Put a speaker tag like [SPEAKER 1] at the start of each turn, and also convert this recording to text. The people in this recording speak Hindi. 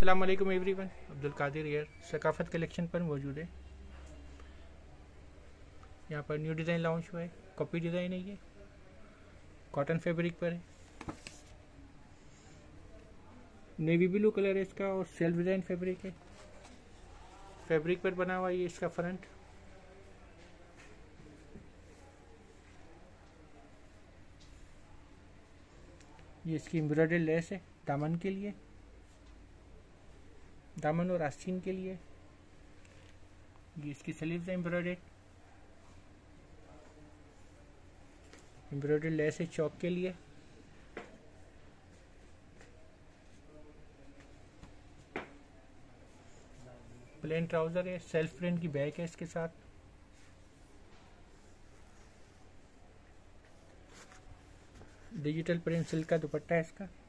[SPEAKER 1] अस्सलाम वालेकुम everyone, Abdul Qadir here Saqafat collection पर मौजूद है। यहाँ पर न्यू डिज़ाइन लॉन्च हुआ है। कॉपी डिज़ाइन है, ये कॉटन फैब्रिक पर है। नेवी ब्लू कलर है इसका और सेल्फ डिज़ाइन फैब्रिक है। फैब्रिक पर बना हुआ ये इसका फ्रंट। ये इसकी एम्ब्रॉयडरी लेस है दामन के लिए, दामन और आस्तीन के लिए। ये इसकी स्लीव्स है एम्ब्रॉयडरी लेस है चौक के लिए। प्लेन ट्राउजर है, सेल्फ प्रिंट की बैक है इसके साथ। डिजिटल प्रिंट सिल्क का दुपट्टा है इसका।